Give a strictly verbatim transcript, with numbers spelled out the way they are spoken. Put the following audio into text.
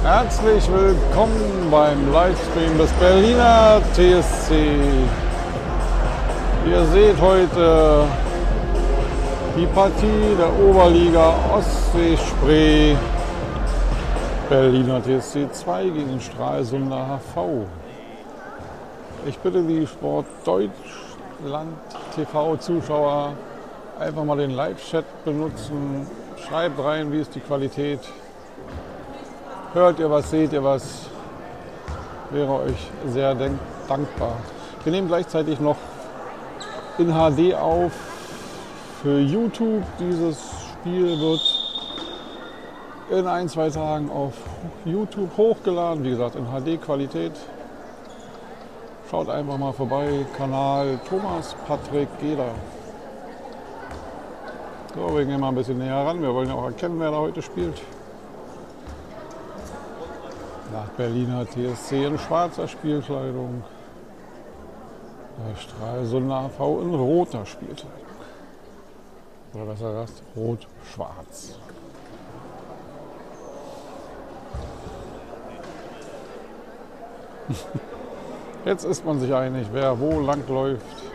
Herzlich willkommen beim Livestream des Berliner T S C. Ihr seht heute die Partie der Oberliga Ostsee Spree. Berliner T S C zwei gegen Stralsunder H V. Ich bitte die Sport Deutschland T V Zuschauer einfach mal den Live-Chat benutzen. Schreibt rein, wie ist die Qualität. Hört ihr was, seht ihr was? Wäre euch sehr dankbar. Wir nehmen gleichzeitig noch in H D auf für YouTube. Dieses Spiel wird in ein, zwei Tagen auf YouTube hochgeladen. Wie gesagt, in H D-Qualität. Schaut einfach mal vorbei. Kanal Thomas Patrick Geder. So, wir gehen mal ein bisschen näher ran. Wir wollen ja auch erkennen, wer da heute spielt. Nach Berliner T S C in schwarzer Spielkleidung. Der Stralsunder H V in roter Spielkleidung. Oder besser gesagt, rot-schwarz. Jetzt ist man sich einig, wer wo lang läuft.